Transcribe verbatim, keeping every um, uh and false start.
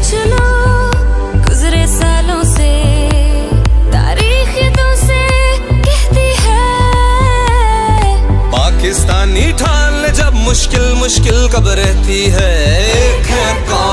लो गुजरे सालों से, तारीख तुमसे कहती है। पाकिस्तानी ठान ले जब मुश्किल मुश्किल कब रहती है, एक है कौन